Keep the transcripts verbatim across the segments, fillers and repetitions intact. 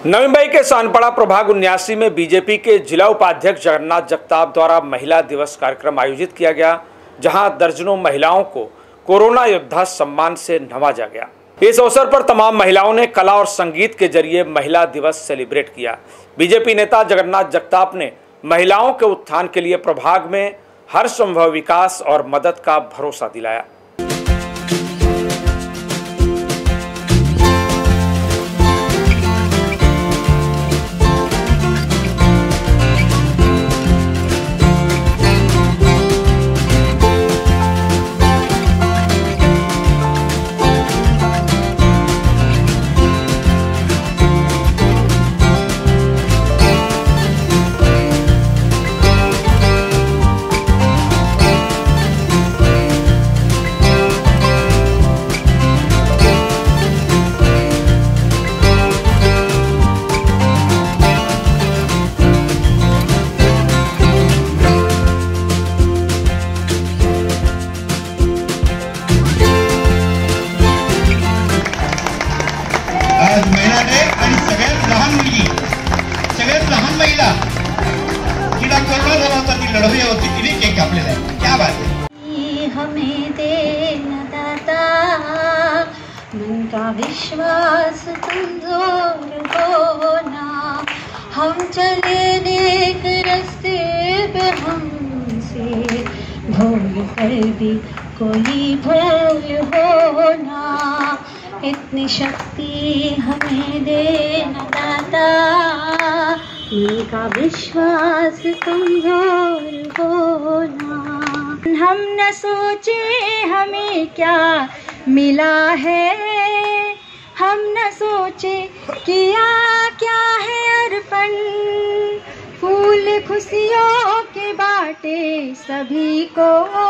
नवी मुंबई के सानपाड़ा प्रभाग उन्यासी में बीजेपी के जिला उपाध्यक्ष जगन्नाथ जगताप द्वारा महिला दिवस कार्यक्रम आयोजित किया गया, जहां दर्जनों महिलाओं को कोरोना योद्धा सम्मान से नवाजा गया। इस अवसर पर तमाम महिलाओं ने कला और संगीत के जरिए महिला दिवस सेलिब्रेट किया। बीजेपी नेता जगन्नाथ जगताप ने महिलाओं के उत्थान के लिए प्रभाग में हर संभव विकास और मदद का भरोसा दिलाया। आज महिला डे आणि सगळ्यात लहान मुलगी सगळ्यात लहान महिला तिला कोरोना झाला होता, ती लढवली होती, तिने केक कापलेला आहे। क्या बात है। हमें देना दाता, मन का विश्वास कमजोर होना, हम चले नेक रास्ते पे हमसे भूल कर भी कोई भूल होना, इतनी शक्ति हमें देना दाता, उनका विश्वास कमजोर होना। हम न सोचे हमें क्या मिला है, हम न सोचे किया क्या है अर्पण, फूल खुशियों के बाटे सभी को,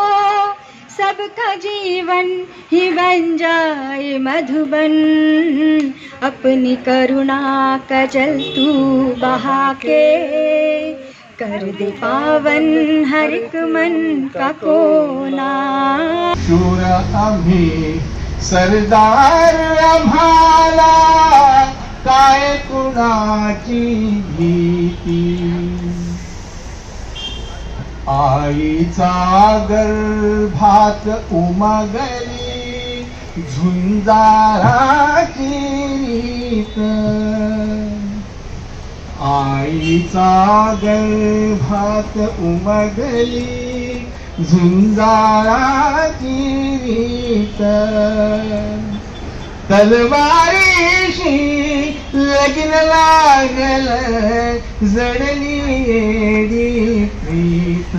सबका जीवन ही बन जाए मधुबन, अपनी करुणा का जल तू बहा के, कर दे पावन हर एक मन का कोना। शूर आम्ही सरदार आम्हाला काय कुणाची भीती, आईचा गर्भात उमगली झुंजाराची रीत, आईचा गर्भात उमगली झुंजाराची रीत, तलवारीशी लगीन लागल जडली येडी प्रीत।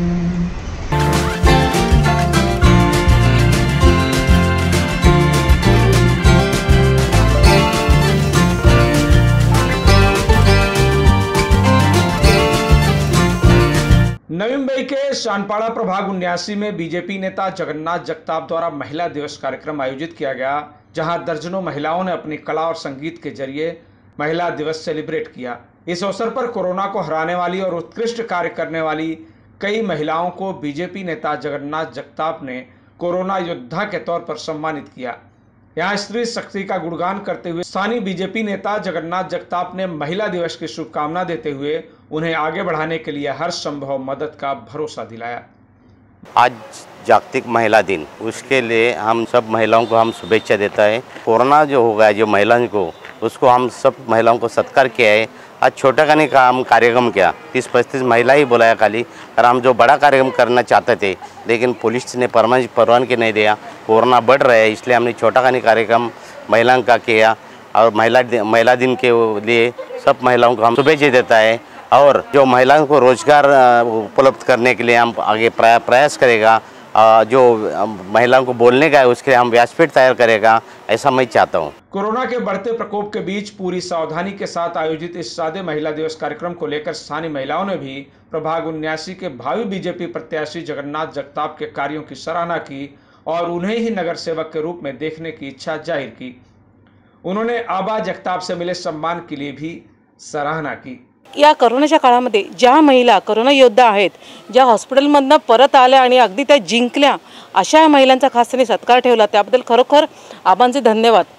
नवी मुंबई के सानपाड़ा प्रभाग उन्यासी में बीजेपी नेता जगन्नाथ जगताप द्वारा महिला दिवस कार्यक्रम आयोजित किया गया, जहां दर्जनों महिलाओं ने अपनी कला और संगीत के जरिए महिला दिवस सेलिब्रेट किया। इस अवसर पर कोरोना को हराने वाली और उत्कृष्ट कार्य करने वाली कई महिलाओं को बीजेपी नेता जगन्नाथ जगताप ने कोरोना योद्धा के तौर पर सम्मानित किया। यहाँ स्त्री शक्ति का गुणगान करते हुए स्थानीय बीजेपी नेता जगन्नाथ जगताप ने महिला दिवस की शुभकामना देते हुए उन्हें आगे बढ़ाने के लिए हर संभव मदद का भरोसा दिलाया। आज जागतिक महिला दिन, उसके लिए हम सब महिलाओं को हम शुभेच्छा देता है। कोरोना जो हो गया जो महिलाओं को, उसको हम सब महिलाओं को सत्कार किया है। आज छोटा खाने का हम कार्यक्रम किया, तीस पैंतीस महिला ही बुलाया खाली, और हम जो बड़ा कार्यक्रम करना चाहते थे लेकिन पुलिस ने परवान परवानगी नहीं दिया, कोरोना बढ़ रहा है, इसलिए हमने छोटा खाने कार्यक्रम महिलाओं का किया। और महिला महिला दिन के लिए सब महिलाओं को हम शुभेच्छा देता है। और जो महिलाओं को रोजगार उपलब्ध करने के लिए हम आगे प्रयास करेगा, जो महिलाओं को बोलने का है उसके लिए हम व्यासपीठ तैयार करेगा, ऐसा मैं चाहता हूँ। कोरोना के बढ़ते प्रकोप के बीच पूरी सावधानी के साथ आयोजित इस सादे महिला दिवस कार्यक्रम को लेकर स्थानीय महिलाओं ने भी प्रभाग उन्यासी के भावी बीजेपी प्रत्याशी जगन्नाथ जगताप के कार्यों की सराहना की और उन्हें ही नगर सेवक के रूप में देखने की इच्छा जाहिर की। उन्होंने आबा जगताप से मिले सम्मान के लिए भी सराहना की। या कोरोनाच्या काळामध्ये ज्या महिला कोरोना योद्धा आहेत, ज्या हॉस्पिटलमधनं परत आल्या आणि अगदी त्या जिंकल्या, अशा महिलांचा खास त्यांनी सत्कार ठेवला, त्याबद्दल खरोखर आबांचे धन्यवाद।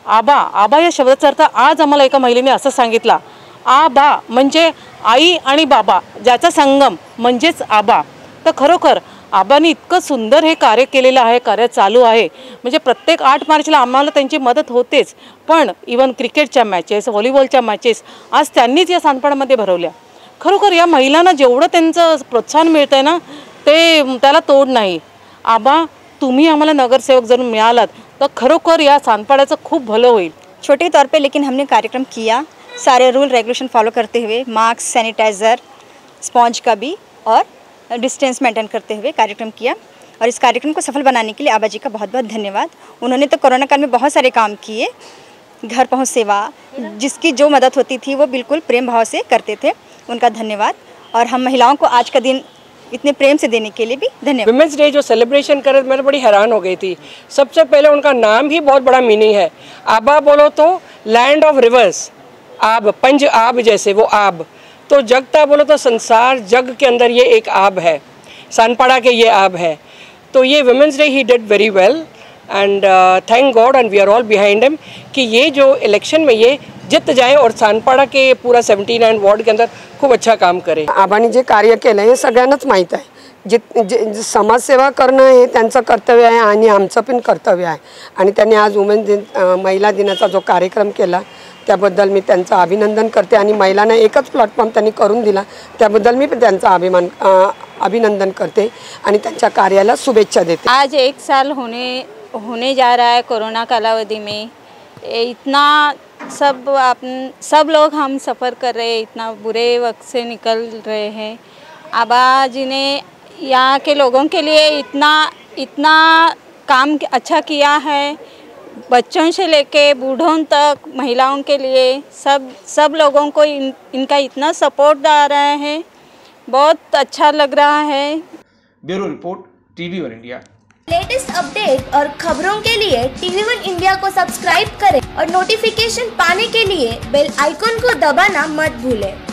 आबा आबा या शब्दाचा अर्थ आज आम्हाला एका महिलेने असं सांगितला, आबा म्हणजे आई आणि बाबा ज्याचा संगम म्हणजेच आबा. तर खरोखर आबांनी इतकं सुंदर हे कार्य केलेलं आहे, कार्य चालू आहे. म्हणजे प्रत्येक आठ मार्चला आम्हाला त्यांची मदत होतेच, पण इवन क्रिकेटच्या मॅचेस, व्हॉलीबॉलच्या मॅचेस आज त्यांनीच या सांडपाड्यामध्ये भरवल्या. खरोखर या महिलांना जेवढं त्यांचं प्रोत्साहन मिळतंय ना, ते त्याला तोड नाही. आबा तुम्ही आम्हाला नगरसेवक जर मिळालात तो खरोखर या सांडपाड्याचं खूप भलं होईल. छोटे तौर पे लेकिन हमने कार्यक्रम किया, सारे रूल रेगुलेशन फॉलो करते हुए, मास्क, सैनिटाइज़र, स्पॉन्ज का भी और डिस्टेंस मेंटेन करते हुए कार्यक्रम किया. और इस कार्यक्रम को सफल बनाने के लिए आबा जी का बहुत बहुत धन्यवाद. उन्होंने तो कोरोना काल में बहुत सारे काम किए, घर पहुंच सेवा, जिसकी जो मदद होती थी वो बिल्कुल प्रेम भाव से करते थे. उनका धन्यवाद. और हम महिलाओं को आज का दिन इतने प्रेम से देने के लिए भी धन्यवाद. विमेंस डे जो सेलिब्रेशन करे मैं तो बड़ी हैरान हो गई थी. सबसे पहले उनका नाम ही बहुत बड़ा मीनिंग है. आबा बोलो तो लैंड ऑफ रिवर्स, आब, पंज आब जैसे वो आब. तो जगता बोलो तो संसार, जग के अंदर ये एक आब है, सानपाड़ा के ये आब है. तो ये women's day he did very well and thank God and we are all behind him कि ये जो इलेक्शन में ये जित जाए और सानपाड़ा के पूरा सेवन्टी नाइन वॉर्ड के अंदर खूप अच्छा काम करे. आबांनी जे कार्य केलं हे सगळ्यांनाच माहीत आहे. जे जे समाजसेवा करणं हे त्यांचं कर्तव्य आहे आणि आमचं पण कर्तव्य आहे. आणि त्यांनी आज वुमेन दिन महिला दिनाचा जो कार्यक्रम केला त्याबद्दल मी त्यांचं अभिनंदन करते. आणि महिलांना एकच प्लॅटफॉर्म त्यांनी करून दिला त्याबद्दल मी पण त्यांचा अभिमान अभिनंदन करते आणि त्यांच्या कार्याला शुभेच्छा देते. आज एक साल होने होने जा रहा है कोरोना कालावधि में. इतना सब अपन सब लोग हम सफ़र कर रहे हैं, इतना बुरे वक्त से निकल रहे हैं. आबा जी ने यहाँ के लोगों के लिए इतना इतना काम अच्छा किया है. बच्चों से लेके बूढ़ों तक, महिलाओं के लिए सब सब लोगों को इन, इनका इतना सपोर्ट आ रहा है, बहुत अच्छा लग रहा है. Bureau report, TV one India. Latest update और खबरों के लिए टीवी वन इंडिया को सब्सक्राइब करें और नोटिफिकेशन पाने के लिए बेल आइकॉन को दबाना मत भूलें.